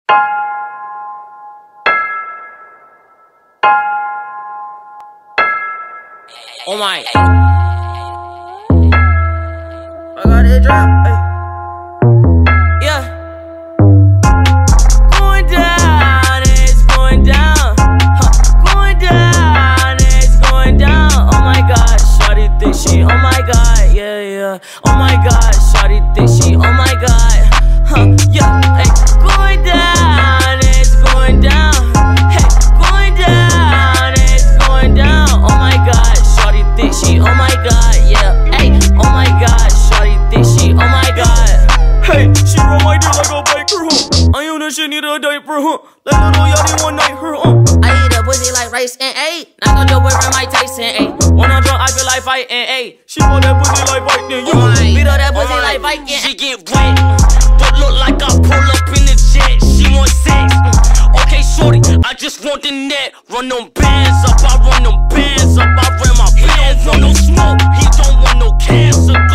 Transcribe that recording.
Oh my. I got it drop. Ay. Yeah. Going down, it's going down. Going down, it's going down. Oh my God, shawty think she. Oh my God, yeah, yeah. Oh my God, shawty think she. Oh my God, yeah. Hey, going down, it's going down. Hey, going down, it's going down. Oh my God, shawty think she. Oh my God, yeah. Hey, oh my God, shawty think she. Oh my God. Hey, she roll my dick like a biker, I own that shit, need a diaper, That little yachty one night, her, I eat a pussy like rice and egg. Knock on the whip and Mike Tyson, ayy. When I'm drunk, I feel like fighting, ayy. She want that pussy like Viking, you beat up that pussy like Viking. She get wet, but look like I pull up in the jet. She want sex, okay, shorty, I just want the net. Run them bands up, I run them bands up. I ran my bands on no smoke, he don't want no cancer.